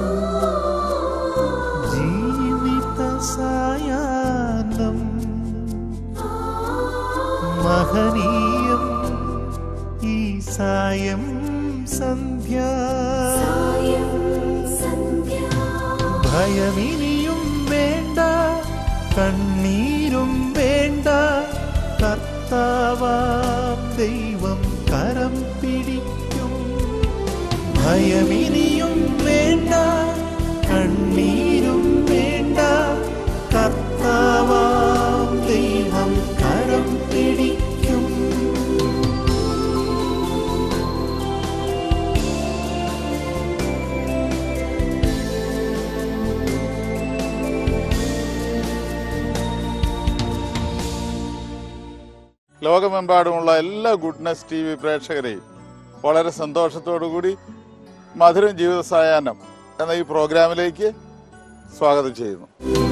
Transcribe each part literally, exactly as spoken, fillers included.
ജീവിത സായാഹ്നം മഹനീയം ഈ സായം സന്ധ്യ ഭയമിനിയും വേണ്ട കണ്ണീരും വേണ്ട കർത്താവാം ദൈവം കരം പിടിക്കും ഭയമിനിയും വേണ്ട കണ്ണീരും വേണ്ട കർത്താവാം ദൈവം കരം പിടിക്കും. ലോകമെമ്പാടുമുള്ള എല്ലാ ഗുഡ്നസ് ടി വി പ്രേക്ഷകരെയും വളരെ സന്തോഷത്തോടുകൂടി മധുരം ജീവിത സായാഹ്നം എന്ന ഈ പ്രോഗ്രാമിലേക്ക് സ്വാഗതം ചെയ്യുന്നു.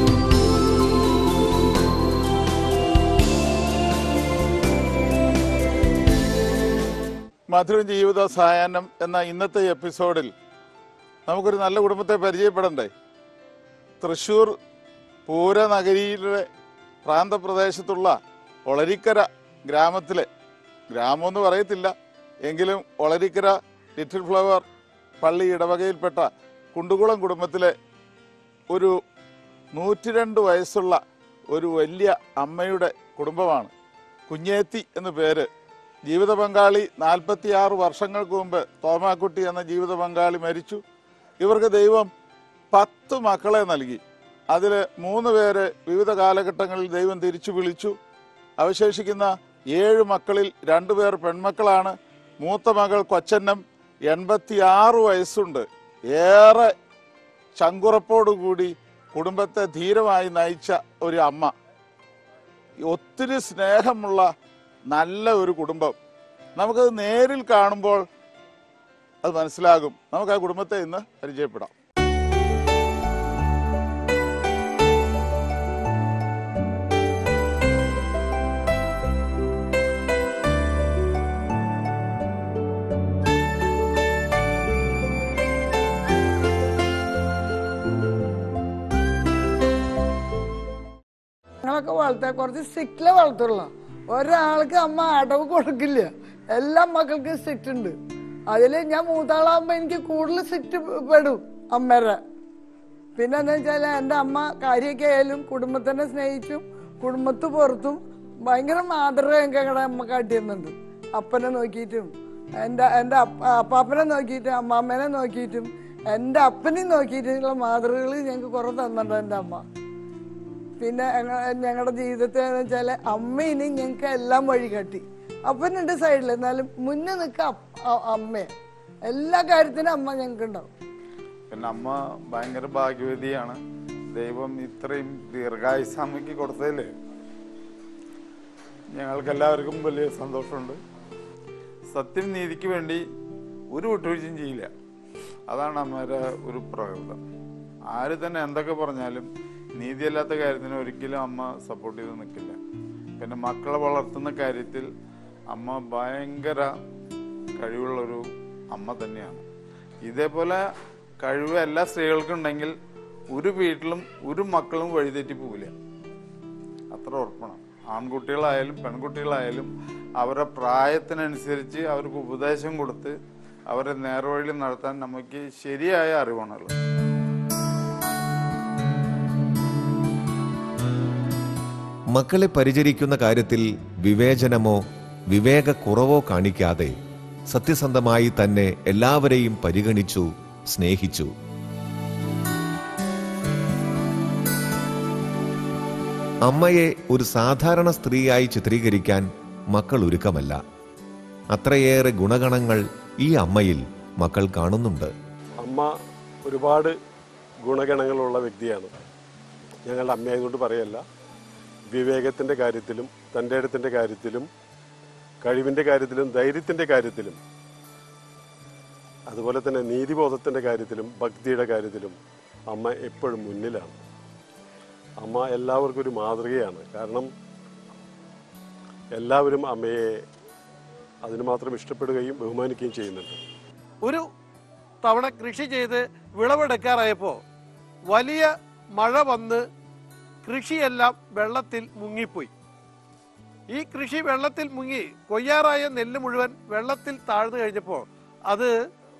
മധുരം ജീവിത സായാഹ്നം എന്ന ഇന്നത്തെ എപ്പിസോഡിൽ നമുക്കൊരു നല്ല കുടുംബത്തെ പരിചയപ്പെടണ്ടേ. തൃശ്ശൂർ പൂരനഗരിയിലെ പ്രാന്തപ്രദേശത്തുള്ള ഒളരിക്കര ഗ്രാമത്തിലെ, ഗ്രാമമെന്ന് പറയത്തില്ല എങ്കിലും ഒളരിക്കര ലിറ്റിൽ ഫ്ലവർ പള്ളി ഇടവകയിൽപ്പെട്ട കുണ്ടുകുളം കുടുംബത്തിലെ ഒരു നൂറ്റിരണ്ട് വയസ്സുള്ള ഒരു വലിയ അമ്മയുടെ കുടുംബമാണ്. കുഞ്ഞേത്തി എന്നു പേര്. ജീവിത പങ്കാളി നാൽപ്പത്തി ആറ് വർഷങ്ങൾക്ക് മുമ്പ് തോമാക്കുട്ടി എന്ന ജീവിത പങ്കാളി മരിച്ചു. ഇവർക്ക് ദൈവം പത്ത് മക്കളെ നൽകി. അതിൽ മൂന്ന് പേര് വിവിധ കാലഘട്ടങ്ങളിൽ ദൈവം തിരിച്ചു വിളിച്ചു. അവശേഷിക്കുന്ന ഏഴ് മക്കളിൽ രണ്ടുപേർ പെൺമക്കളാണ്. മൂത്ത മകൾ കൊച്ചന്നം എൺപത്തി ആറ് വയസ്സുണ്ട്. ഏറെ ചങ്കുറപ്പോടുകൂടി കുടുംബത്തെ ധീരമായി നയിച്ച ഒരു അമ്മ. ഒത്തിരി സ്നേഹമുള്ള നല്ല ഒരു കുടുംബം. നമുക്കത് നേരിൽ കാണുമ്പോൾ അത് മനസ്സിലാകും. നമുക്ക് ആ കുടുംബത്തെ ഇന്ന് പരിചയപ്പെടാം. ഞങ്ങളൊക്കെ വളർത്താൻ കുറച്ച് സ്ട്രിക്റ്റിലെ വളർത്തുള്ള. ഒരാൾക്ക് അമ്മ അടവ് കൊടുക്കില്ല. എല്ലാ മക്കൾക്കും സ്ട്രിക്റ്റ് ഉണ്ട്. അതിൽ ഞാൻ മൂത്താളാകുമ്പോൾ എനിക്ക് കൂടുതൽ സ്ട്രിക്റ്റ് പെടും അമ്മേരെ. പിന്നെ എന്താ വെച്ചാൽ എൻ്റെ അമ്മ കാര്യമൊക്കെ ആയാലും കുടുംബത്തിനെ സ്നേഹിച്ചും കുടുംബത്ത് പുറത്തും ഭയങ്കര മാതൃക ഞങ്ങളുടെ അമ്മ കാട്ടിയിരുന്നുണ്ട്. അപ്പനെ നോക്കിയിട്ടും എൻ്റെ എൻ്റെ അപ്പാപ്പനെ നോക്കിയിട്ടും അമ്മാമ്മേനെ നോക്കിയിട്ടും എൻ്റെ അപ്പനെയും നോക്കിയിട്ടുള്ള മാതൃകകൾ ഞങ്ങൾക്ക് കുറേ തന്നിട്ടുണ്ട് എൻ്റെ അമ്മ. പിന്നെ ഞങ്ങളുടെ ജീവിതത്തിൽ എന്ന് വെച്ചാൽ അമ്മയിന് ഞങ്ങൾക്ക് എല്ലാം വഴി കാട്ടി. അപ്പനുണ്ട് സൈഡിൽ, എന്നാലും മുന്നേ നിൽക്കാം അമ്മയെ. എല്ലാ കാര്യത്തിനും അമ്മ ഞങ്ങൾക്ക് ഉണ്ടാവും. പിന്നെ അമ്മ ഭയങ്കര ഭാഗ്യവതിയാണ്. ദൈവം ഇത്രയും ദീർഘായുസ് അമ്മയ്ക്ക് കൊടുത്തതിൽ ഞങ്ങൾക്ക് എല്ലാവർക്കും വലിയ സന്തോഷമുണ്ട്. സത്യം നീതിക്ക് വേണ്ടി ഒരു വിട്ടുവീഴ്ചയും ചെയ്യില്ല. അതാണ് അമ്മയുടെ ഒരു പ്രകൃതം. ആര് തന്നെ എന്തൊക്കെ പറഞ്ഞാലും നീതിയല്ലാത്ത കാര്യത്തിന് ഒരിക്കലും അമ്മ സപ്പോർട്ട് ചെയ്ത് നിൽക്കില്ല. പിന്നെ മക്കളെ വളർത്തുന്ന കാര്യത്തിൽ അമ്മ ഭയങ്കര കഴിവുള്ളൊരു അമ്മ തന്നെയാണ്. ഇതേപോലെ കഴിവ് എല്ലാ സ്ത്രീകൾക്കും ഉണ്ടെങ്കിൽ ഒരു വീട്ടിലും ഒരു മക്കളും വഴിതെറ്റി പോവില്ല. അത്ര ഉറപ്പാണ്. ആൺകുട്ടികളായാലും പെൺകുട്ടികളായാലും അവരുടെ പ്രായത്തിനനുസരിച്ച് അവർക്ക് ഉപദേശം കൊടുത്ത് അവരെ നേർവഴിയിൽ നടത്താൻ നമുക്ക് ശരിയായ അറിവാണുള്ളത്. മക്കളെ പരിചരിക്കുന്ന കാര്യത്തിൽ വിവേചനമോ വിവേകക്കുറവോ കാണിക്കാതെ സത്യസന്ധമായി തന്നെ എല്ലാവരെയും പരിഗണിച്ചു, സ്നേഹിച്ചു. അമ്മയെ ഒരു സാധാരണ സ്ത്രീയായി ചിത്രീകരിക്കാൻ മക്കൾ ഒരുക്കമല്ല. അത്രയേറെ ഗുണഗണങ്ങൾ ഈ അമ്മയിൽ മക്കൾ കാണുന്നുണ്ട്. അമ്മ ഒരുപാട് ഗുണഗണങ്ങളുള്ള വ്യക്തിയാണ്. ഞങ്ങളുടെ അമ്മയായതുകൊണ്ട് പറയല്ല. വിവേകത്തിൻ്റെ കാര്യത്തിലും തൻ്റെ ഇടത്തിൻ്റെ കാര്യത്തിലും കഴിവിൻ്റെ കാര്യത്തിലും ധൈര്യത്തിൻ്റെ കാര്യത്തിലും അതുപോലെ തന്നെ നീതിബോധത്തിൻ്റെ കാര്യത്തിലും ഭക്തിയുടെ കാര്യത്തിലും അമ്മ എപ്പോഴും മുന്നിലാണ്. അമ്മ എല്ലാവർക്കും ഒരു മാതൃകയാണ്. കാരണം എല്ലാവരും അമ്മയെ അതിന് മാത്രം ഇഷ്ടപ്പെടുകയും ബഹുമാനിക്കുകയും ചെയ്യുന്നുണ്ട്. ഒരു തവണ കൃഷി ചെയ്ത് വിളവെടുക്കാറായപ്പോൾ വലിയ മഴ വന്ന് കൃഷിയെല്ലാം വെള്ളത്തിൽ മുങ്ങിപ്പോയി. ഈ കൃഷി വെള്ളത്തിൽ മുങ്ങി കൊയ്യാറായ നെല്ല് മുഴുവൻ വെള്ളത്തിൽ താഴ്ന്നു കഴിഞ്ഞപ്പോൾ അത്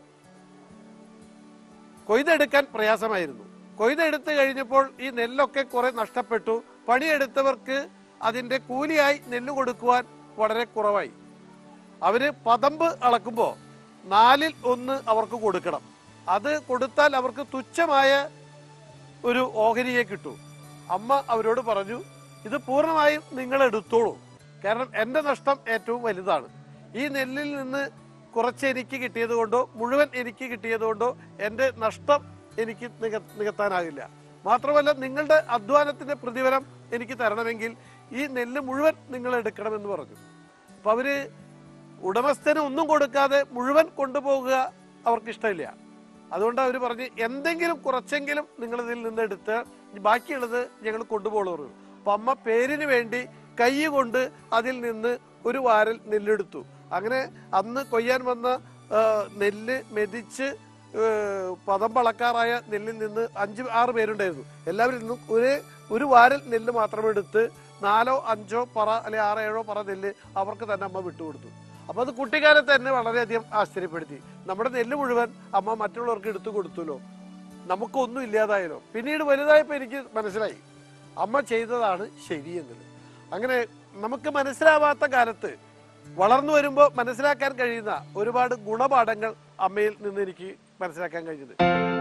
കൊയ്തെടുക്കാൻ പ്രയാസമായിരുന്നു. കൊയ്തെടുത്ത് കഴിഞ്ഞപ്പോൾ ഈ നെല്ലൊക്കെ കുറെ നഷ്ടപ്പെട്ടു. പണിയെടുത്തവർക്ക് അതിന്റെ കൂലിയായി നെല്ല് കൊടുക്കുവാൻ വളരെ കുറവായി. അവര് പതമ്പ് അളക്കുമ്പോൾ നാലിൽ ഒന്ന് അവർക്ക് കൊടുക്കണം. അത് കൊടുത്താൽ അവർക്ക് തുച്ഛമായ ഒരു ഓഹരിയെ കിട്ടൂ. അമ്മ അവരോട് പറഞ്ഞു, ഇത് പൂർണ്ണമായും നിങ്ങൾ എടുത്തോളൂ, കാരണം എൻ്റെ നഷ്ടം ഏറ്റവും വലുതാണ്. ഈ നെല്ലിൽ നിന്ന് കുറച്ച് എനിക്ക് കിട്ടിയത് കൊണ്ടോ മുഴുവൻ എനിക്ക് കിട്ടിയത് കൊണ്ടോ എൻ്റെ നഷ്ടം എനിക്ക് നിക നികത്താനാകില്ല. മാത്രമല്ല, നിങ്ങളുടെ അധ്വാനത്തിന്റെ പ്രതിഫലം എനിക്ക് തരണമെങ്കിൽ ഈ നെല്ല് മുഴുവൻ നിങ്ങൾ എടുക്കണമെന്ന് പറഞ്ഞു. അപ്പൊ അവര് ഉടമസ്ഥന് ഒന്നും കൊടുക്കാതെ മുഴുവൻ കൊണ്ടുപോകുക അവർക്ക് ഇഷ്ടമില്ല. അതുകൊണ്ട് അവർ പറഞ്ഞ് എന്തെങ്കിലും കുറച്ചെങ്കിലും നിങ്ങൾ ഇതിൽ നിന്ന് എടുത്ത് ബാക്കിയുള്ളത് ഞങ്ങൾ കൊണ്ടുപോകുള്ളൂ. അപ്പൊ അമ്മ പേരിന് വേണ്ടി കൈ കൊണ്ട് അതിൽ നിന്ന് ഒരു വാരൽ നെല്ലെടുത്തു. അങ്ങനെ അന്ന് കൊയ്യാൻ വന്ന നെല്ല് മെതിച്ച് പദം പളക്കാറായ നെല്ലിൽ നിന്ന് അഞ്ച് ആറ് പേരുണ്ടായിരുന്നു. എല്ലാവരിൽ നിന്നും ഒരേ ഒരു വാരൽ നെല്ല് മാത്രം എടുത്ത് നാലോ അഞ്ചോ പറ അല്ലെ ആറോ ഏഴോ പറ നെല്ല് അവർക്ക് തന്നെ അമ്മ വിട്ടുകൊടുത്തു. അപ്പൊ അത് കുട്ടിക്കാലത്ത് തന്നെ വളരെയധികം ആശ്ചര്യപ്പെടുത്തി. നമ്മുടെ നെല്ല് മുഴുവൻ അമ്മ മറ്റുള്ളവർക്ക് എടുത്തു കൊടുത്തുല്ലോ, നമുക്കൊന്നും ഇല്ലാതായാലോ. പിന്നീട് വലുതായപ്പോൾ എനിക്ക് മനസ്സിലായി അമ്മ ചെയ്തതാണ് ശരിയെന്നത്. അങ്ങനെ നമുക്ക് മനസ്സിലാവാത്ത കാലത്ത് വളർന്നു വരുമ്പോൾ മനസ്സിലാക്കാൻ കഴിയുന്ന ഒരുപാട് ഗുണപാഠങ്ങൾ അമ്മയിൽ നിന്ന് എനിക്ക് മനസ്സിലാക്കാൻ കഴിഞ്ഞത്.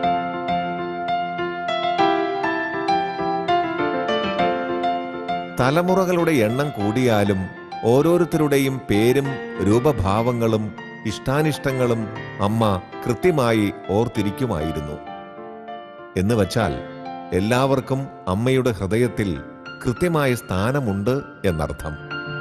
തലമുറകളുടെ എണ്ണം കൂടിയാലും ഓരോരുത്തരുടെയും പേരും രൂപഭാവങ്ങളും ഇഷ്ടാനിഷ്ടങ്ങളും അമ്മ കൃത്യമായി ഓർത്തിരിക്കുമായിരുന്നു. എന്ന് വച്ചാൽ എല്ലാവർക്കും അമ്മയുടെ ഹൃദയത്തിൽ കൃത്യമായ സ്ഥാനമുണ്ട് എന്നർത്ഥം.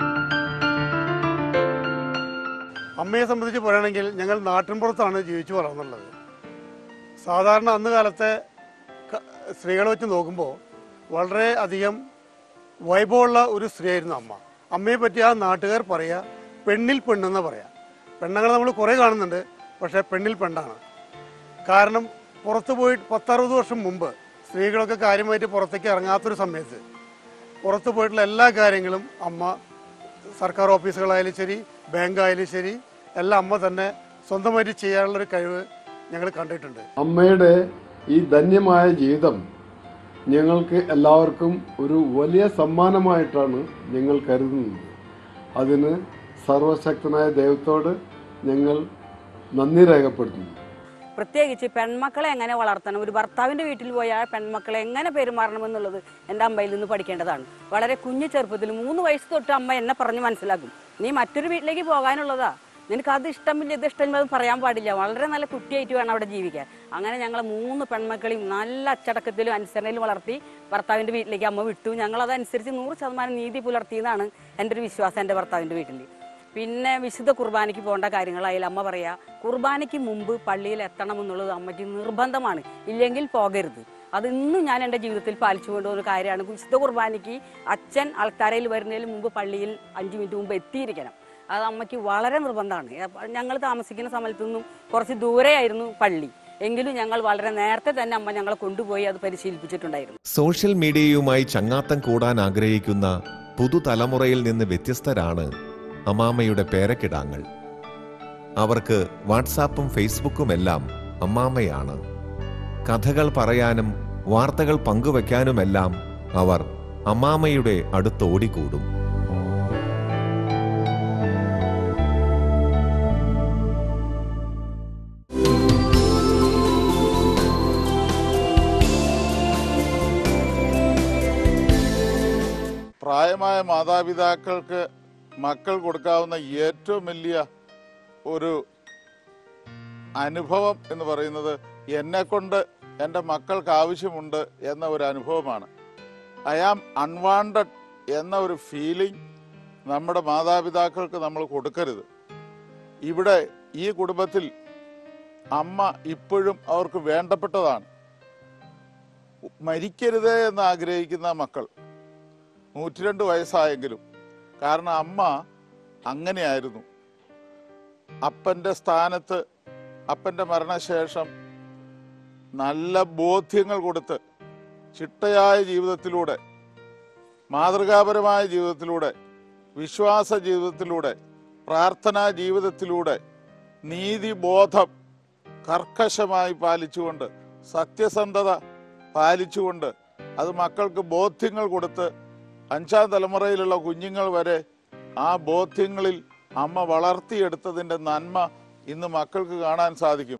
അമ്മയെ സംബന്ധിച്ച് പറയുകയാണെങ്കിൽ ഞങ്ങൾ നാട്ടിൻപുറത്താണ് ജീവിച്ചു വളർന്നുള്ളത്. സാധാരണ അന്ന് കാലത്തെ സ്ത്രീകളെ വെച്ച് നോക്കുമ്പോൾ വളരെ അധികം വൈഭവമുള്ള ഒരു സ്ത്രീയായിരുന്നു അമ്മ. അമ്മയെ പറ്റി ആ നാട്ടുകാർ പറയുക പെണ്ണിൽ പെണ്ണെന്ന് പറയാം. പെണ്ണുങ്ങൾ നമ്മൾ കുറേ കാണുന്നുണ്ട്, പക്ഷേ പെണ്ണിൽ പെണ്ണാണ്. കാരണം പുറത്ത് പോയിട്ട് പത്തറുപത് വർഷം മുമ്പ് സ്ത്രീകളൊക്കെ കാര്യമായിട്ട് പുറത്തേക്ക് ഇറങ്ങാത്തൊരു സമയത്ത് പുറത്ത് പോയിട്ടുള്ള എല്ലാ കാര്യങ്ങളും അമ്മ, സർക്കാർ ഓഫീസുകളായാലും ശരി ബാങ്കായാലും ശരി എല്ലാം അമ്മ തന്നെ സ്വന്തമായിട്ട് ചെയ്യാനുള്ളൊരു കഴിവ് ഞങ്ങൾ കണ്ടിട്ടുണ്ട്. അമ്മയുടെ ഈ ധന്യമായ ജീവിതം ഞങ്ങൾക്ക് എല്ലാവർക്കും ഒരു വലിയ സമ്മാനമായിട്ടാണ് ഞങ്ങൾ കരുതുന്നത്. അതിന് സർവശക്തനായ ദൈവത്തോട് ഞങ്ങൾ നന്ദി രേഖപ്പെടുത്തുന്നു. പ്രത്യേകിച്ച് പെൺമക്കളെ എങ്ങനെ വളർത്തണം, ഒരു ഭർത്താവിൻ്റെ വീട്ടിൽ പോയാൽ പെൺമക്കളെ എങ്ങനെ പെരുമാറണം എന്നുള്ളത് എൻ്റെ അമ്മയിൽ നിന്ന് പഠിക്കേണ്ടതാണ്. വളരെ കുഞ്ഞു ചെറുപ്പത്തിൽ മൂന്ന് വയസ്സ് തൊട്ട് അമ്മ എന്നെ പറഞ്ഞ് മനസ്സിലാക്കും, നീ മറ്റൊരു വീട്ടിലേക്ക് പോകാനുള്ളതാ, നിനക്ക് അത് ഇഷ്ടമില്ല ഇത് ഇഷ്ടമില്ല എന്ന് പറയാൻ പാടില്ല, വളരെ നല്ല കുട്ടിയായിട്ട് വേണം അവിടെ ജീവിക്കാൻ. അങ്ങനെ ഞങ്ങൾ മൂന്ന് പെൺമക്കളെയും നല്ല അച്ചടക്കത്തിലും അനുസരണയിലും വളർത്തി ഭർത്താവിൻ്റെ വീട്ടിലേക്ക് അമ്മ വിട്ടു. ഞങ്ങളതനുസരിച്ച് നൂറ് ശതമാനം നീതി പുലർത്തിയെന്നാണ് എൻ്റെ ഒരു വിശ്വാസം എൻ്റെ ഭർത്താവിൻ്റെ വീട്ടിൽ. പിന്നെ വിശുദ്ധ കുർബാനയ്ക്ക് പോകേണ്ട കാര്യങ്ങളായാലും അമ്മ പറയാ കുർബാനയ്ക്ക് മുമ്പ് പള്ളിയിൽ എത്തണം എന്നുള്ളത് അമ്മയ്ക്ക് നിർബന്ധമാണ്, ഇല്ലെങ്കിൽ പോകരുത്. അത് ഇന്നും ഞാൻ എൻ്റെ ജീവിതത്തിൽ പാലിച്ചു കൊണ്ടുപോകുന്ന കാര്യമാണ്. വിശുദ്ധ കുർബാനയ്ക്ക് അച്ഛൻ ആൾക്കാരയിൽ വരുന്നതിന് മുമ്പ് പള്ളിയിൽ അഞ്ച് മിനിറ്റ് മുമ്പ് എത്തിയിരിക്കണം. അത് അമ്മയ്ക്ക് വളരെ നിർബന്ധമാണ്. ഞങ്ങൾ താമസിക്കുന്ന സ്ഥലത്തു നിന്നും കുറച്ച് ദൂരെയായിരുന്നു പള്ളി, എങ്കിലും ഞങ്ങൾ വളരെ നേരത്തെ തന്നെ അമ്മ ഞങ്ങളെ കൊണ്ടുപോയി അത് പരിശീലിപ്പിച്ചിട്ടുണ്ടായിരുന്നു. സോഷ്യൽ മീഡിയയുമായി ചങ്ങാത്തം കൂടാൻ ആഗ്രഹിക്കുന്ന പുതുതലമുറയിൽ നിന്ന് വ്യത്യസ്തരാണ് അമ്മാമ്മയുടെ പേരക്കിടാങ്ങൾ. അവർക്ക് വാട്സാപ്പും ഫേസ്ബുക്കുമെല്ലാം അമ്മാമ്മയാണ്. കഥകൾ പറയാനും വാർത്തകൾ പങ്കുവെക്കാനുമെല്ലാം അവർ അമ്മാമ്മയുടെ അടുത്തോടിക്കൂടും. പ്രായമായ മാതാപിതാക്കൾക്ക് മക്കൾ കൊടുക്കാവുന്ന ഏറ്റവും വലിയ ഒരു അനുഭവം എന്ന് പറയുന്നത് എന്നെ കൊണ്ട് എൻ്റെ മക്കൾക്ക് ആവശ്യമുണ്ട് എന്ന ഒരു അനുഭവമാണ്. ഐ ആം അൺവാണ്ടഡ് എന്ന ഒരു ഫീലിംഗ് നമ്മുടെ മാതാപിതാക്കൾക്ക് നമ്മൾ കൊടുക്കരുത്. ഇവിടെ ഈ കുടുംബത്തിൽ അമ്മ ഇപ്പോഴും അവർക്ക് വേണ്ടപ്പെട്ടതാണ്. മരിക്കരുതേ എന്ന് ആഗ്രഹിക്കുന്ന മക്കൾ നൂറ്റിരണ്ട് വയസ്സായെങ്കിലും, കാരണം അമ്മ അങ്ങനെയായിരുന്നു. അപ്പൻ്റെ സ്ഥാനത്ത് അപ്പൻ്റെ മരണശേഷം നല്ല ബോധ്യങ്ങൾ കൊടുത്ത് ചിട്ടയായ ജീവിതത്തിലൂടെ, മാതൃകാപരമായ ജീവിതത്തിലൂടെ, വിശ്വാസ ജീവിതത്തിലൂടെ, പ്രാർത്ഥനാ ജീവിതത്തിലൂടെ നീതിബോധം കർക്കശമായി പാലിച്ചുകൊണ്ട്, സത്യസന്ധത പാലിച്ചുകൊണ്ട്, അത് മക്കൾക്ക് ബോധ്യങ്ങൾ കൊടുത്ത് അഞ്ചാം തലമുറയിലുള്ള കുഞ്ഞുങ്ങൾ വരെ ആ ബോധ്യങ്ങളിൽ അമ്മ വളർത്തിയെടുത്തതിൻ്റെ നന്മ ഇന്ന് മക്കൾക്ക് കാണാൻ സാധിക്കും.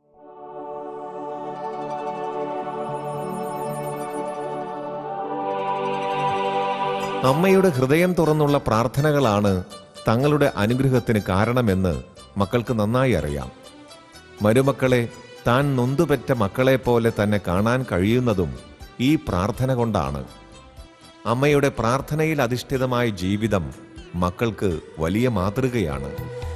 അമ്മയുടെ ഹൃദയം തുറന്നുള്ള പ്രാർത്ഥനകളാണ് തങ്ങളുടെ അനുഗ്രഹത്തിന് കാരണമെന്ന് മക്കൾക്ക് നന്നായി അറിയാം. മരുമക്കളെ താൻ നൊന്തുപെറ്റ മക്കളെ പോലെ തന്നെ കാണാൻ കഴിയുന്നതും ഈ പ്രാർത്ഥന കൊണ്ടാണ്. അമ്മയുടെ പ്രാർത്ഥനയിൽ അധിഷ്ഠിതമായ ജീവിതം മക്കൾക്ക് വലിയ മാതൃകയാണ്.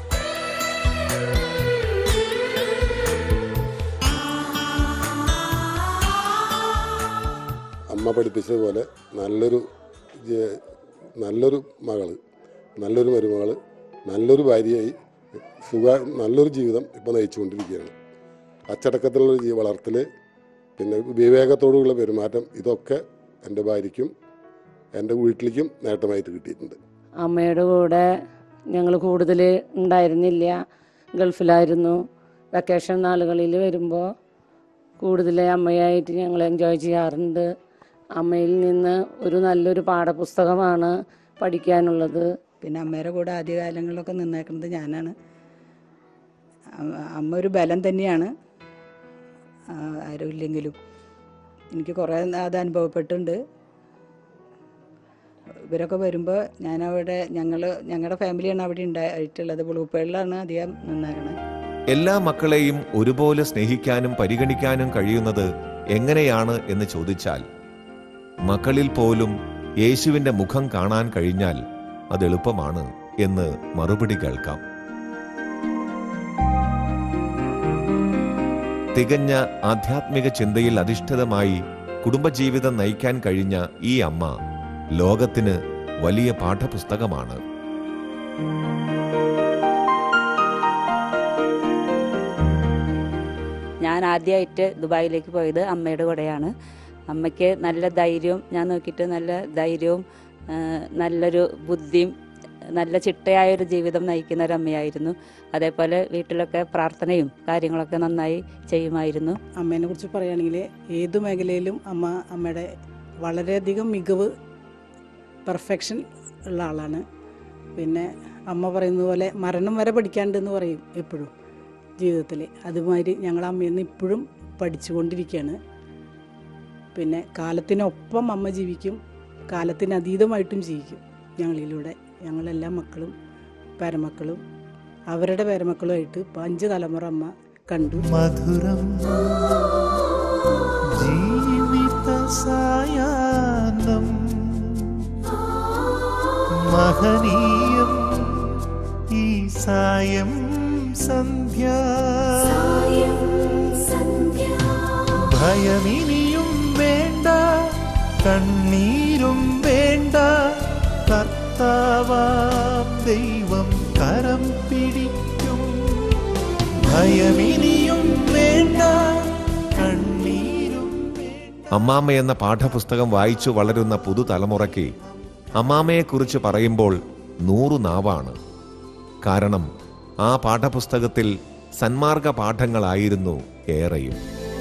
അമ്മ പഠിപ്പിച്ചതുപോലെ നല്ലൊരു നല്ലൊരു മകള്, നല്ലൊരു മരുമകള്, നല്ലൊരു ഭാര്യയായി സുഖ നല്ലൊരു ജീവിതം ഇപ്പോൾ നയിച്ചുകൊണ്ടിരിക്കുകയാണ്. അച്ചടക്കത്തിലുള്ള ജീ വളർത്തൽ, പിന്നെ വിവേകത്തോടുള്ള പെരുമാറ്റം, ഇതൊക്കെ എൻ്റെ ഭാര്യയ്ക്കും എൻ്റെ വീട്ടിലേക്കും നേട്ടമായിട്ട് കിട്ടിയിട്ടുണ്ട്. അമ്മയുടെ കൂടെ ഞങ്ങൾ കൂടുതൽ ഉണ്ടായിരുന്നില്ല, ഗൾഫിലായിരുന്നു. വെക്കേഷൻ നാളുകളിൽ വരുമ്പോൾ കൂടുതൽ അമ്മയായിട്ട് ഞങ്ങൾ എൻജോയ് ചെയ്യാറുണ്ട്. അമ്മയിൽ നിന്ന് ഒരു നല്ലൊരു പാഠപുസ്തകമാണ് പഠിക്കാനുള്ളത്. പിന്നെ അമ്മയുടെ കൂടെ ആദ്യകാലങ്ങളിലൊക്കെ നിന്നേക്കുന്നത് ഞാനാണ്. അമ്മ ഒരു ബലം തന്നെയാണ്. ആരുമില്ലെങ്കിലും എനിക്ക് കുറേ അത് അനുഭവപ്പെട്ടിട്ടുണ്ട്. ഇവരൊക്കെ വരുമ്പോൾ ഞാനവിടെ ഞങ്ങൾ ഞങ്ങളുടെ ഫാമിലിയാണ് അവിടെ ഉണ്ടായിട്ടുള്ളത്. ബ്ലൂപ്പേളിലാണ് അധികം നിന്നേക്കണത്. എല്ലാ മക്കളെയും ഒരുപോലെ സ്നേഹിക്കാനും പരിഗണിക്കാനും കഴിയുന്നത് എങ്ങനെയാണ് എന്ന് ചോദിച്ചാൽ, മക്കളിൽ പോലും യേശുവിൻ്റെ മുഖം കാണാൻ കഴിഞ്ഞാൽ അത് എളുപ്പമാണ് എന്ന് മറുപടി കേൾക്കാം. തികഞ്ഞ ആധ്യാത്മിക ചിന്തയിൽ അധിഷ്ഠിതമായി കുടുംബജീവിതം നയിക്കാൻ കഴിഞ്ഞ ഈ അമ്മ ലോകത്തിന് വലിയ പാഠപുസ്തകമാണ്. ഞാൻ ആദ്യമായിട്ട് ദുബായിലേക്ക് പോയത് അമ്മയുടെ കൂടെയാണ്. അമ്മയ്ക്ക് നല്ല ധൈര്യവും, ഞാൻ നോക്കിയിട്ട് നല്ല ധൈര്യവും നല്ലൊരു ബുദ്ധിയും നല്ല ചിട്ടയായൊരു ജീവിതം നയിക്കുന്ന ഒരു അമ്മയായിരുന്നു. അതേപോലെ വീട്ടിലൊക്കെ പ്രാർത്ഥനയും കാര്യങ്ങളൊക്കെ നന്നായി ചെയ്യുമായിരുന്നു. അമ്മേനെ കുറിച്ച് പറയുകയാണെങ്കിൽ ഏതു മേഖലയിലും അമ്മ അമ്മയുടെ വളരെയധികം മികവ്, പെർഫെക്ഷൻ ഉള്ള ആളാണ്. പിന്നെ അമ്മ പറയുന്നത് പോലെ മരണം വരെ പഠിക്കാണ്ടെന്ന് പറയും എപ്പോഴും ജീവിതത്തിൽ. അതുമാതിരി ഞങ്ങൾ അമ്മയിൽ നിന്ന് ഇപ്പോഴും പഠിച്ചുകൊണ്ടിരിക്കുകയാണ്. പിന്നെ കാലത്തിനൊപ്പം അമ്മ ജീവിക്കും, കാലത്തിനതീതമായിട്ടും ജീവിക്കും. ഞങ്ങളിലൂടെ ഞങ്ങളെല്ലാ മക്കളും പേരമക്കളും അവരുടെ പേരമക്കളുമായിട്ട് ഇപ്പം അഞ്ച് തലമുറ അമ്മ കണ്ടു. മധുരം ജീവിത സായാഹ്നം മഹനീയം ഈ സായം സന്ധ്യ ഭയമിനിയും വേണ്ട, കണ്ണീരും വേണ്ട, കർത്താവാം ദൈവം കരം പിടിക്കും. ഭയമിനിയും വേണ്ട, കണ്ണീരും വേണ്ട. അമ്മാമ്മ എന്ന പാഠപുസ്തകം വായിച്ചു വളരുന്ന പുതുതലമുറയ്ക്ക് അമ്മാമ്മയെക്കുറിച്ച് പറയുമ്പോൾ നൂറു നാവാണ്. കാരണം ആ പാഠപുസ്തകത്തിൽ സന്മാർഗ പാഠങ്ങളായിരുന്നു ഏറെയും.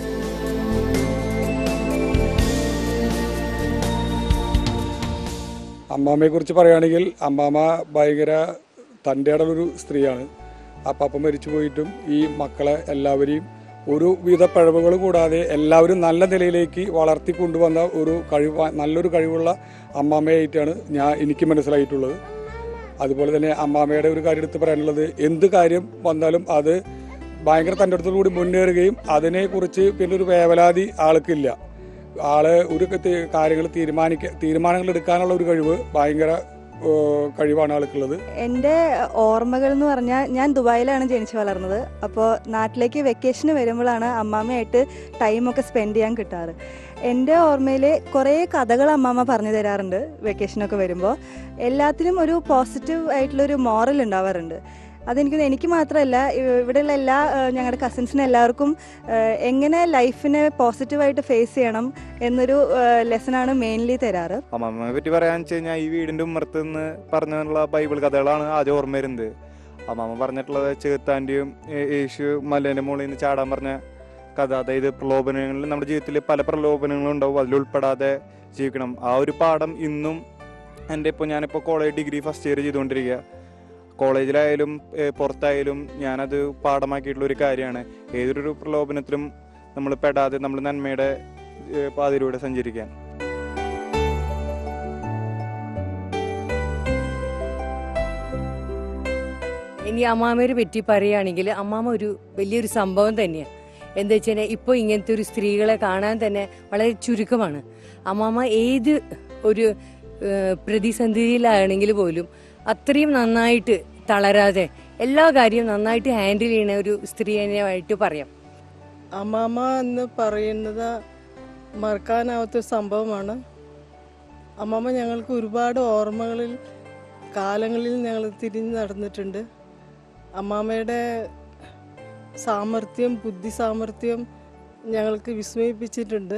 അമ്മാമ്മയെക്കുറിച്ച് പറയുകയാണെങ്കിൽ അമ്മാമ്മ ഭയങ്കര തൻ്റെ ഒരു സ്ത്രീയാണ്. അപ്പം മരിച്ചു പോയിട്ടും ഈ മക്കളെ എല്ലാവരെയും ഒരു വിധ പിഴവുകൾ കൂടാതെ എല്ലാവരും നല്ല നിലയിലേക്ക് വളർത്തി കൊണ്ടുവന്ന ഒരു കഴിവ്, നല്ലൊരു കഴിവുള്ള അമ്മാമ്മയായിട്ടാണ് ഞാൻ എനിക്ക് മനസ്സിലായിട്ടുള്ളത്. അതുപോലെ തന്നെ അമ്മാമ്മയുടെ ഒരു കാര്യം എടുത്ത് പറയാനുള്ളത്, എന്ത് കാര്യം വന്നാലും അത് ഭയങ്കര തൻ്റെ അടുത്തോടുകൂടി മുന്നേറുകയും അതിനെക്കുറിച്ച് പിന്നെ ഒരു വേവലാതി ആൾക്കില്ല. ആള് ഒരു കാര്യങ്ങൾ തീരുമാനിക്ക തീരുമാനങ്ങൾ എടുക്കാനുള്ള ഒരു കഴിവ് ഭയങ്കര കഴിവാണ് ആൾക്കുള്ളത്. എൻ്റെ ഓർമ്മകൾ എന്ന് പറഞ്ഞാൽ ഞാൻ ദുബായിലാണ് ജനിച്ചു വളർന്നത്. അപ്പോൾ നാട്ടിലേക്ക് വെക്കേഷന് വരുമ്പോഴാണ് അമ്മാമ്മയായിട്ട് ടൈമൊക്കെ സ്പെൻഡ് ചെയ്യാൻ കിട്ടാറ്. എൻ്റെ ഓർമ്മയിൽ കുറേ കഥകൾ അമ്മാമ്മ പറഞ്ഞു തരാറുണ്ട് വെക്കേഷനൊക്കെ വരുമ്പോൾ. എല്ലാത്തിനും ഒരു പോസിറ്റീവ് ആയിട്ടുള്ളൊരു മോറൽ ഉണ്ടാവാറുണ്ട്. അതെനിക്ക് എനിക്ക് മാത്രമല്ല ഇവിടെയുള്ള എല്ലാ ഞങ്ങളുടെ കസിൻസിന് എല്ലാവർക്കും എങ്ങനെ ലൈഫിനെ പോസിറ്റീവായിട്ട് ഫേസ് ചെയ്യണം എന്നൊരു ലെസണാണ് മെയിൻലി തരാറ്. അമ്മമ്മയെ പറ്റി പറയാന്ന് വെച്ച് കഴിഞ്ഞാൽ ഈ വീടിൻ്റെ ഉമ്മറത്ത് നിന്ന് പറഞ്ഞുള്ള ബൈബിൾ കഥകളാണ് ആദ്യം ഓർമ്മ വരുന്നത്. അമ്മമ്മ പറഞ്ഞിട്ടുള്ളത് ചേത്താൻ്റെയും യേശു മലേൻ്റെ മുകളിൽ നിന്ന് ചാടാൻ പറഞ്ഞ കഥ. അതായത് പ്രലോഭനങ്ങളിൽ നമ്മുടെ ജീവിതത്തിൽ പല പ്രലോഭനങ്ങളും ഉണ്ടാവും, അതിലുൾപ്പെടാതെ ജീവിക്കണം. ആ ഒരു പാഠം ഇന്നും എൻ്റെ ഇപ്പോൾ ഞാനിപ്പോൾ കോളേജ് ഡിഗ്രി ഫസ്റ്റ് ഇയർ ചെയ്തുകൊണ്ടിരിക്കുക. കോളേജിലായാലും പുറത്തായാലും ഞാനത് പാഠമാക്കിയിട്ടുള്ള ഒരു കാര്യമാണ്. ഏതൊരു പ്രലോഭനത്തിലും നമ്മൾ പെടാതെ നമ്മൾ നന്മയുടെ പാതയിലൂടെ സഞ്ചരിക്കാൻ. ഇനി അമ്മാമ്മയെ പറ്റി പറയുകയാണെങ്കിൽ അമ്മാമ്മ ഒരു വലിയൊരു സംഭവം തന്നെയാണ്. എന്താ വെച്ച് കഴിഞ്ഞാൽ ഇപ്പോൾ ഇങ്ങനത്തെ ഒരു സ്ത്രീകളെ കാണാൻ തന്നെ വളരെ ചുരുക്കമാണ്. അമ്മാമ്മ ഏത് ഒരു പ്രതിസന്ധിയിലാണെങ്കിൽ പോലും അത്രയും നന്നായിട്ട് തളരാതെ എല്ലാ കാര്യവും നന്നായിട്ട് ഹാൻഡിൽ ചെയ്യുന്ന ഒരു സ്ത്രീയായിട്ട് പറയാം. അമ്മാമ്മ എന്ന് പറയുന്നത് മറക്കാനാവാത്തൊരു സംഭവമാണ്. അമ്മാമ്മ ഞങ്ങൾക്ക് ഒരുപാട് ഓർമ്മകളിൽ കാലങ്ങളിൽ ഞങ്ങൾ തിരിഞ്ഞ് നടന്നിട്ടുണ്ട്. അമ്മാമ്മയുടെ സാമർഥ്യം, ബുദ്ധി സാമർഥ്യം ഞങ്ങൾക്ക് വിസ്മയിപ്പിച്ചിട്ടുണ്ട്.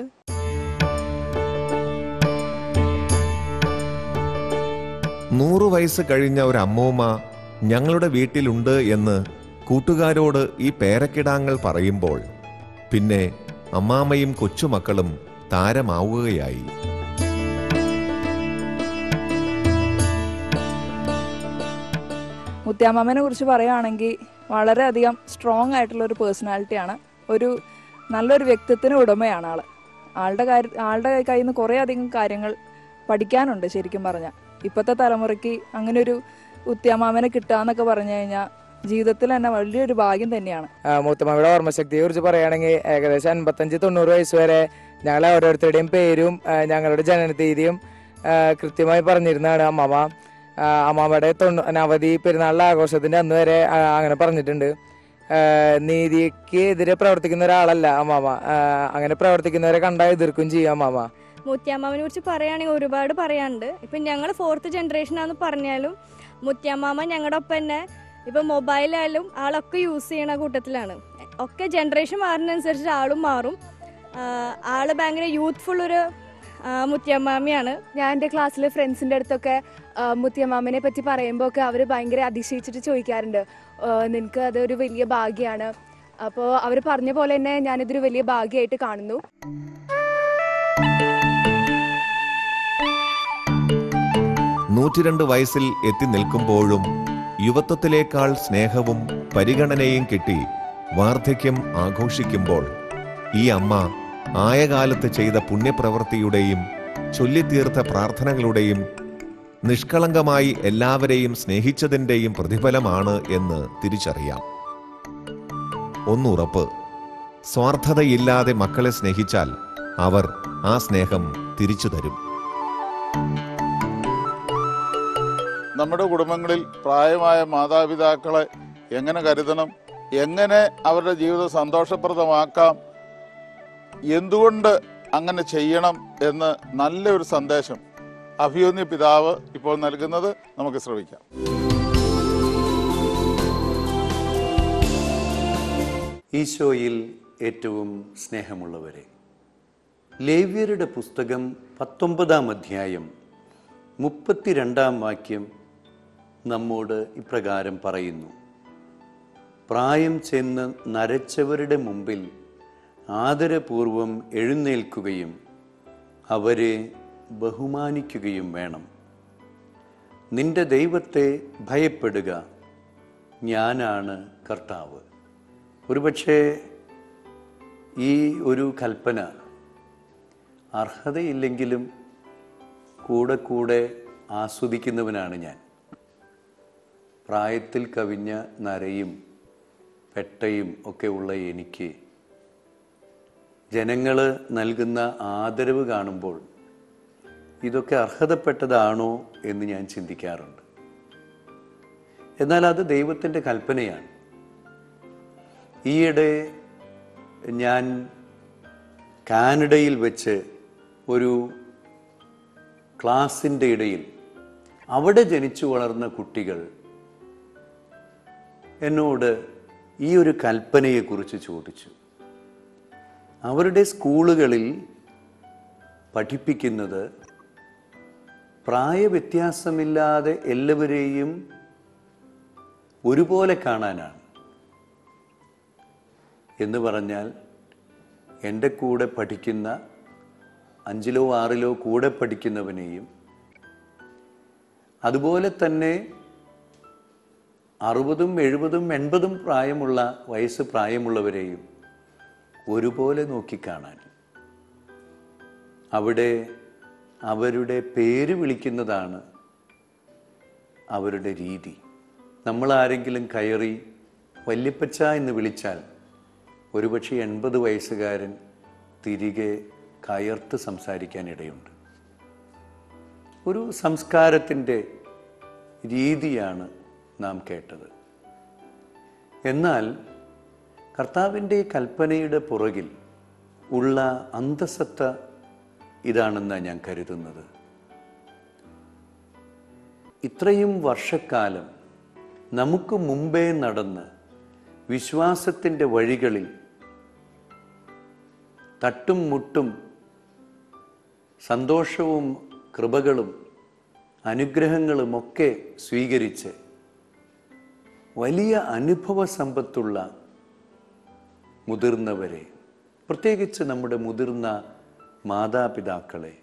നൂറു വയസ്സ് കഴിഞ്ഞ ഒരു അമ്മൂമ്മ ഞങ്ങളുടെ വീട്ടിലുണ്ട് എന്ന് കൂട്ടുകാരോട് ഈ പേരക്കിടാങ്ങൾ പറയുമ്പോൾ പിന്നെ അമ്മാമ്മയും കൊച്ചുമക്കളും താരമാവുകയായി. മുത്തിയമ്മാമ്മനെ കുറിച്ച് പറയുകയാണെങ്കിൽ വളരെയധികം സ്ട്രോങ് ആയിട്ടുള്ള ഒരു പേഴ്സണാലിറ്റിയാണ്. ഒരു നല്ലൊരു വ്യക്തിത്വത്തിന് ഉടമയാണ് ആൾ. ആളുടെ കാര്യം ആളുടെ കയ്യിൽ നിന്ന് കുറേ അധികം കാര്യങ്ങൾ പഠിക്കാനുണ്ട്. ശരിക്കും പറഞ്ഞാൽ ഇപ്പോഴത്തെ തലമുറയ്ക്ക് അങ്ങനെ ഒരു മുത്തിയമ്മാമ്മനെ കിട്ടുക പറഞ്ഞു കഴിഞ്ഞാൽ ജീവിതത്തിൽ തന്നെ വലിയൊരു ഭാഗ്യം തന്നെയാണ്. മുത്തമ്മയുടെ ഓർമ്മശക്തിയെ കുറിച്ച് പറയുകയാണെങ്കിൽ ഏകദേശം അൻപത്തഞ്ച് തൊണ്ണൂറ് വയസ്സ് വരെ ഞങ്ങളെ ഓരോരുത്തരുടെയും പേരും ഞങ്ങളുടെ ജനനതീയതിയും കൃത്യമായി പറഞ്ഞിരുന്നതാണ് അമ്മാമ്മ. അമ്മാമ്മയുടെ തൊണ്ണൂ നവതി പെരുന്നാളിലെ ആഘോഷത്തിന്റെ അന്ന് വരെ അങ്ങനെ പറഞ്ഞിട്ടുണ്ട്. നീതിക്ക് എതിരെ പ്രവർത്തിക്കുന്ന ഒരാളല്ല അമ്മാമ്മ. അങ്ങനെ പ്രവർത്തിക്കുന്നവരെ കണ്ടാൽ എതിർക്കും ചെയ്യും അമ്മാമ്മ. മുത്തിയമ്മാമ്മനെ കുറിച്ച് പറയുകയാണെങ്കിൽ ഒരുപാട് പറയാനുണ്ട്. ഇപ്പം ഞങ്ങൾ ഫോർത്ത് ജനറേഷനാന്ന് പറഞ്ഞാലും മുത്തിയമ്മാമ്മ ഞങ്ങളുടെ ഒപ്പം തന്നെ ഇപ്പം മൊബൈലായാലും ആളൊക്കെ യൂസ് ചെയ്യണ കൂട്ടത്തിലാണ്. ഒക്കെ ജനറേഷൻ മാറുന്നതനുസരിച്ച് ആളും മാറും. ആള് ഭയങ്കര യൂത്ത്ഫുൾ ഒരു മുത്തിയമ്മാമ്മയാണ്. ഞാൻ എൻ്റെ ക്ലാസ്സിലെ ഫ്രണ്ട്സിൻ്റെ അടുത്തൊക്കെ മുത്തിയമ്മാമ്മനെ പറ്റി പറയുമ്പോൾ ഒക്കെ അവർ ഭയങ്കര അതിശയിച്ചിട്ട് ചോദിക്കാറുണ്ട്, നിനക്ക് അതൊരു വലിയ ഭാഗ്യമാണ്. അപ്പോൾ അവർ പറഞ്ഞ പോലെ തന്നെ ഞാനിതൊരു വലിയ ഭാഗ്യമായിട്ട് കാണുന്നു. നൂറ്റിരണ്ട് വയസ്സിൽ എത്തി നിൽക്കുമ്പോഴും യുവത്വത്തിലേക്കാൾ സ്നേഹവും പരിഗണനയും കിട്ടി വാർദ്ധക്യം ആഘോഷിക്കുമ്പോൾ ഈ അമ്മ ആയകാലത്ത് ചെയ്ത പുണ്യപ്രവൃത്തിയുടെയും ചൊല്ലിത്തീർത്ത പ്രാർത്ഥനകളുടെയും നിഷ്കളങ്കമായി എല്ലാവരെയും സ്നേഹിച്ചതിൻ്റെയും പ്രതിഫലമാണ് എന്ന് തിരിച്ചറിയാം. ഒന്നുറപ്പ്, സ്വാർത്ഥതയില്ലാതെ മക്കളെ സ്നേഹിച്ചാൽ അവർ ആ സ്നേഹം തിരിച്ചു തരും. നമ്മുടെ കുടുംബങ്ങളിൽ പ്രായമായ മാതാപിതാക്കളെ എങ്ങനെ കരുതണം, എങ്ങനെ അവരുടെ ജീവിതം സന്തോഷപ്രദമാക്കാം, എന്തുകൊണ്ട് അങ്ങനെ ചെയ്യണം എന്ന് നല്ലൊരു സന്ദേശം അഭിമന്യ പിതാവ് ഇപ്പോൾ നൽകുന്നത് നമുക്ക് ശ്രമിക്കാം. ഈശോയിൽ ഏറ്റവും സ്നേഹമുള്ളവരെ, ലേവ്യരുടെ പുസ്തകം പത്തൊമ്പതാം അധ്യായം മുപ്പത്തിരണ്ടാം വാക്യം നമ്മോട് ഇപ്രകാരം പറയുന്നു: പ്രായം ചെന്ന് നരച്ചവരുടെ മുമ്പിൽ ആദരപൂർവം എഴുന്നേൽക്കുകയും അവരെ ബഹുമാനിക്കുകയും വേണം. നിന്റെ ദൈവത്തെ ഭയപ്പെടുക, ഞാനാണ് കർത്താവ്. ഒരുപക്ഷെ ഈ ഒരു കൽപ്പന അർഹതയില്ലെങ്കിലും കൂടെ കൂടെ ആസ്വദിക്കുന്നവനാണ് ഞാൻ. പ്രായത്തിൽ കവിഞ്ഞ നരയും പെട്ടയും ഒക്കെ ഉള്ള എനിക്ക് ജനങ്ങൾ നൽകുന്ന ആദരവ് കാണുമ്പോൾ ഇതൊക്കെ അർഹതപ്പെട്ടതാണോ എന്ന് ഞാൻ ചിന്തിക്കാറുണ്ട്. എന്നാൽ അത് ദൈവത്തിൻ്റെ കൽപ്പനയാണ്. ഈയിടെ ഞാൻ കാനഡയിൽ വെച്ച് ഒരു ക്ലാസിൻ്റെ ഇടയിൽ അവിടെ ജനിച്ചു വളർന്ന കുട്ടികൾ എന്നോട് ഈ ഒരു കൽപ്പനയെക്കുറിച്ച് ചോദിച്ചു. അവരുടെ സ്കൂളുകളിൽ പഠിപ്പിക്കുന്നത് പ്രായവ്യത്യാസമില്ലാതെ എല്ലാവരെയും ഒരുപോലെ കാണാനാണ്. എന്ന് പറഞ്ഞാൽ എൻ്റെ കൂടെ പഠിക്കുന്ന അഞ്ചിലോ ആറിലോ കൂടെ പഠിക്കുന്നവനെയും അതുപോലെ തന്നെ അറുപതും എഴുപതും എൺപതും പ്രായമുള്ള വയസ്സ് പ്രായമുള്ളവരെയും ഒരുപോലെ നോക്കിക്കാണാൻ. അവിടെ അവരുടെ പേര് വിളിക്കുന്നതാണ് അവരുടെ രീതി. നമ്മളാരെങ്കിലും കയറി വല്യപ്പച്ച എന്ന് വിളിച്ചാൽ ഒരുപക്ഷെ എൺപത് വയസ്സുകാരൻ തിരികെ കയർത്ത് സംസാരിക്കാനിടയുണ്ട്. ഒരു സംസ്കാരത്തിൻ്റെ രീതിയാണ് നാം കേട്ടത്. എന്നാൽ കർത്താവിൻ്റെ കൽപ്പനയുടെ പുറകിൽ ഉള്ള അന്തസത്ത ഇതാണെന്നാണ് ഞാൻ കരുതുന്നത്. ഇത്രയും വർഷക്കാലം നമുക്ക് മുമ്പേ നടന്ന് വിശ്വാസത്തിൻ്റെ വഴികളിൽ തട്ടും മുട്ടും സന്തോഷവും കൃപകളും അനുഗ്രഹങ്ങളുമൊക്കെ സ്വീകരിച്ച് വലിയ അനുഭവ സമ്പത്തുള്ള മുതിർന്നവരെ, പ്രത്യേകിച്ച് നമ്മുടെ മുതിർന്ന മാതാപിതാക്കളെ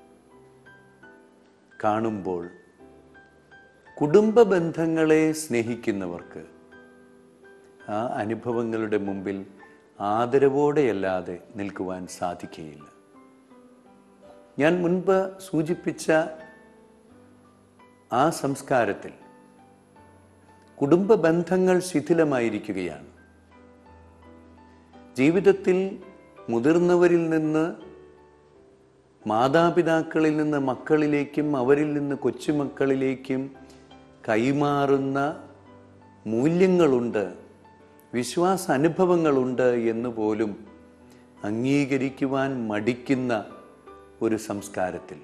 കാണുമ്പോൾ കുടുംബ ബന്ധങ്ങളെ സ്നേഹിക്കുന്നവർക്ക് ആ അനുഭവങ്ങളുടെ മുമ്പിൽ ആദരവോടെയല്ലാതെ നിൽക്കുവാൻ സാധിക്കുകയില്ല. ഞാൻ മുൻപ് സൂചിപ്പിച്ച ആ സംസ്കാരത്തിൽ കുടുംബ ബന്ധങ്ങൾ ശിഥിലമായിരിക്കുകയാണ്. ജീവിതത്തിൽ മുതിർന്നവരിൽ നിന്ന് മാതാപിതാക്കളിൽ നിന്ന് മക്കളിലേക്കും അവരിൽ നിന്ന് കൊച്ചുമക്കളിലേക്കും കൈമാറുന്ന മൂല്യങ്ങളുണ്ട്, വിശ്വാസ അനുഭവങ്ങളുണ്ട് എന്ന് പോലും അംഗീകരിക്കുവാൻ മടിക്കുന്ന ഒരു സംസ്കാരത്തിൽ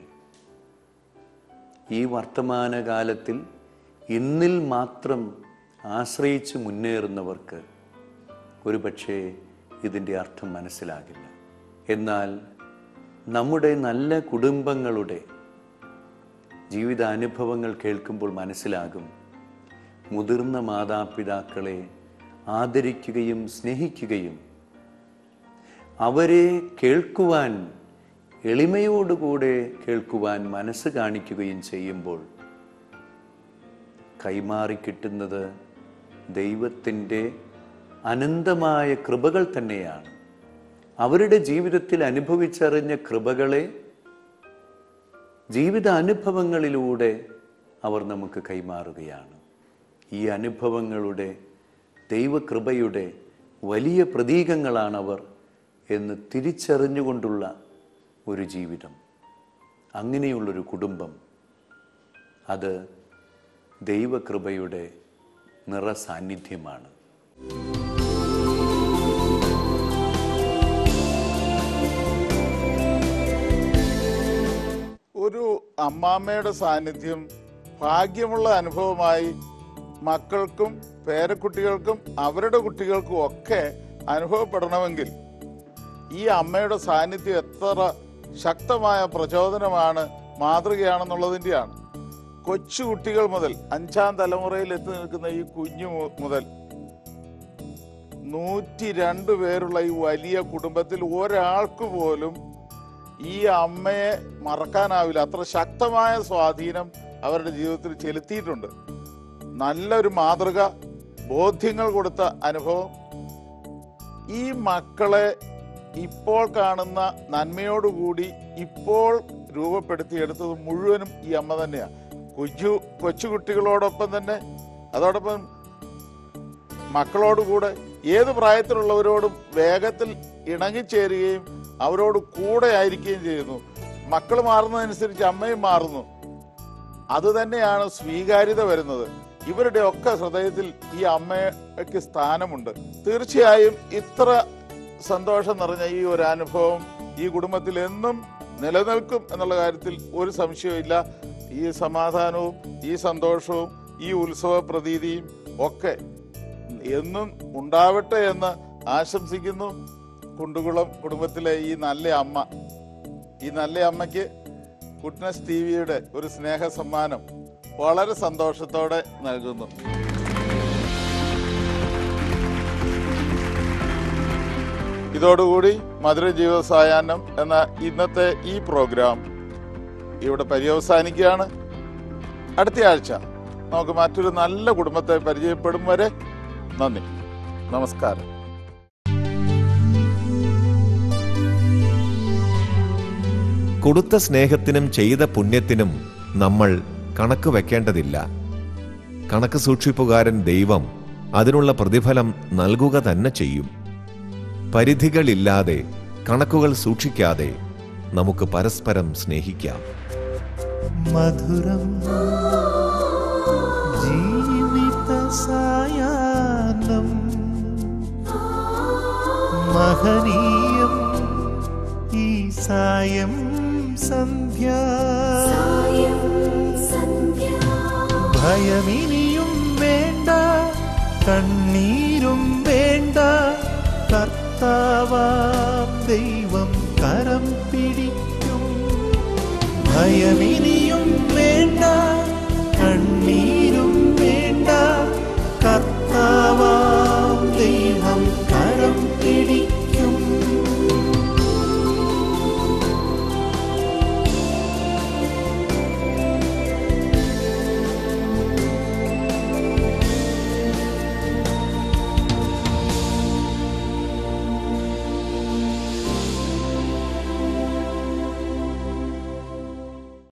ഈ വർത്തമാനകാലത്തിൽ ഇന്നിൽ മാത്രം ആശ്രയിച്ച് മുന്നേറുന്നവർക്ക് ഒരുപക്ഷേ ഇതിൻ്റെ അർത്ഥം മനസ്സിലാകില്ല. എന്നാൽ നമ്മുടെ നല്ല കുടുംബങ്ങളുടെ ജീവിതാനുഭവങ്ങൾ കേൾക്കുമ്പോൾ മനസ്സിലാകും, മുതിർന്ന മാതാപിതാക്കളെ ആദരിക്കുകയും സ്നേഹിക്കുകയും അവരെ കേൾക്കുവാൻ, എളിമയോടുകൂടെ കേൾക്കുവാൻ മനസ്സ് കാണിക്കുകയും ചെയ്യുമ്പോൾ കൈമാറിക്കിട്ടുന്നത് ദൈവത്തിൻ്റെ അനന്തമായ കൃപകൾ തന്നെയാണ്. അവരുടെ ജീവിതത്തിൽ അനുഭവിച്ചറിഞ്ഞ കൃപകളെ ജീവിത അനുഭവങ്ങളിലൂടെ അവർ നമുക്ക് കൈമാറുകയാണ്. ഈ അനുഭവങ്ങളുടെ ദൈവകൃപയുടെ വലിയ പ്രതീകങ്ങളാണവർ എന്ന് തിരിച്ചറിഞ്ഞുകൊണ്ടുള്ള ഒരു ജീവിതം, അങ്ങനെയുള്ളൊരു കുടുംബം, അത് ദൈവകൃപയുടെ നിറസാന്നിധ്യമാണ്. ഒരു അമ്മാമ്മയുടെ സാന്നിധ്യം ഭാഗ്യമുള്ള അനുഭവമായി മക്കൾക്കും പേരക്കുട്ടികൾക്കും അവരുടെ കുട്ടികൾക്കും ഒക്കെ അനുഭവപ്പെടണമെങ്കിൽ ഈ അമ്മയുടെ സാന്നിധ്യം എത്ര ശക്തമായ പ്രചോദനമാണ്, മാതൃകയാണെന്നുള്ളതിൻ്റെയാണ്. കൊച്ചു കുട്ടികൾ മുതൽ അഞ്ചാം തലമുറയിൽ എത്തി നിൽക്കുന്ന ഈ കുഞ്ഞു മുതൽ നൂറ്റി രണ്ട് പേരുള്ള ഈ വലിയ കുടുംബത്തിൽ ഒരാൾക്ക് പോലും ഈ അമ്മയെ മറക്കാനാവില്ല. അത്ര ശക്തമായ സ്വാധീനം അവരുടെ ജീവിതത്തിൽ ചെലുത്തിയിട്ടുണ്ട്. നല്ലൊരു മാതൃക, ബോധ്യങ്ങൾ കൊടുത്ത അനുഭവം. ഈ മക്കളെ ഇപ്പോൾ കാണുന്ന നന്മയോടുകൂടി ഇപ്പോൾ രൂപപ്പെടുത്തിയെടുത്തത് മുഴുവനും ഈ അമ്മ തന്നെയാണ്. കൊച്ചു കൊച്ചുകുട്ടികളോടൊപ്പം തന്നെ അതോടൊപ്പം മക്കളോടുകൂടെ ഏത് പ്രായത്തിലുള്ളവരോടും വേഗത്തിൽ ഇണങ്ങിച്ചേരുകയും അവരോട് കൂടെ ആയിരിക്കുകയും ചെയ്യുന്നു. മക്കൾ മാറുന്നതനുസരിച്ച് അമ്മയും മാറുന്നു. അതുതന്നെയാണ് സ്വീകാര്യത വരുന്നത്. ഇവരുടെ ഒക്കെ ഹൃദയത്തിൽ ഈ അമ്മയ്ക്ക് സ്ഥാനമുണ്ട്. തീർച്ചയായും ഇത്ര സന്തോഷം നിറഞ്ഞ ഈ ഒരു അനുഭവം ഈ കുടുംബത്തിൽ എന്നും നിലനിൽക്കും എന്നുള്ള കാര്യത്തിൽ ഒരു സംശയമില്ല. ഈ സമാധാനവും ഈ സന്തോഷവും ഈ ഉത്സവ പ്രതീതിയും ഒക്കെ എന്നും ഉണ്ടാവട്ടെ എന്ന് ആശംസിക്കുന്നു. കുണ്ടുകുളം കുടുംബത്തിലെ ഈ നല്ല അമ്മ, ഈ നല്ല അമ്മയ്ക്ക് ഗുഡ്നസ് ടി വിയുടെ ഒരു സ്നേഹ സമ്മാനം വളരെ സന്തോഷത്തോടെ നൽകുന്നു. ഇതോടുകൂടി മധുര ജീവിത സായാഹ്നം എന്ന ഇന്നത്തെ ഈ പ്രോഗ്രാം ഇവിടെ പര്യവസാനിക്കുകയാണ്. അടുത്ത ആഴ്ച നമുക്ക് മറ്റൊരു നല്ല കുടുംബത്തെ പരിചയപ്പെടും വരെ നന്ദി, നമസ്കാരം. കൊടുത്ത സ്നേഹത്തിനും ചെയ്ത പുണ്യത്തിനും നമ്മൾ കണക്ക് വെക്കേണ്ടതില്ല. കണക്ക് സൂക്ഷിപ്പുകാരൻ ദൈവം അതിനുള്ള പ്രതിഫലം നൽകുക തന്നെ ചെയ്യും. പരിധികളില്ലാതെ കണക്കുകൾ സൂക്ഷിക്കാതെ നമുക്ക് പരസ്പരം സ്നേഹിക്കാം. മധുരം ജീവിത സായാഹ്നം, മഹനീയം ഈ സായം സന്ധ്യ, ഭയമിനിയും വേണ്ട, കണ്ണീരും വേണ്ട, കർത്താവാം ദൈവം കരം പിടിക്കും. ഭയമിനി